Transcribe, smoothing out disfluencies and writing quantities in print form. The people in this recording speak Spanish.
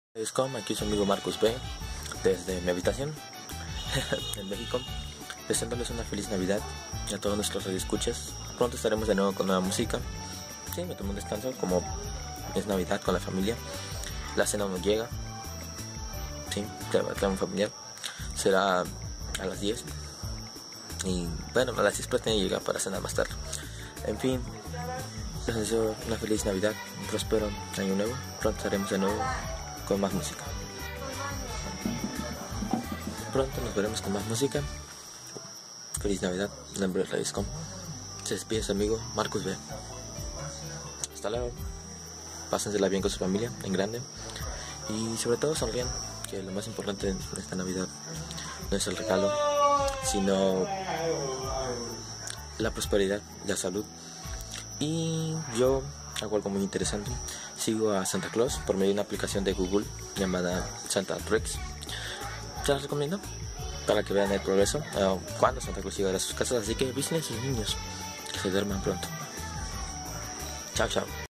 Es como aquí su amigo Marcus B, desde mi habitación en México, deseándoles una feliz Navidad a todos nuestros radioescuchas. Pronto estaremos de nuevo con nueva música. Sí, me tomo un descanso, como es Navidad con la familia. La cena no llega. Sí, claro, familiar. Será a las 10. Y bueno, a las 10 pretende llegar para cenar más tarde. En fin, les deseo una feliz Navidad, un próspero año nuevo. Pronto estaremos de nuevo con más música. Pronto nos veremos con más música. Feliz Navidad, en nombre de Radioscom. Se despide su amigo Marcus B. Hasta luego. Pásensela bien con su familia, en grande. Y sobre todo sonrían, que lo más importante en esta Navidad no es el regalo, sino la prosperidad, la salud. Y yo hago algo muy interesante. Sigo a Santa Claus por medio de una aplicación de Google llamada Santa Tricks. Se las recomiendo para que vean el progreso cuando Santa Claus llega a sus casas. Así que visiten a sus niños, que se duerman pronto. Chao, chao.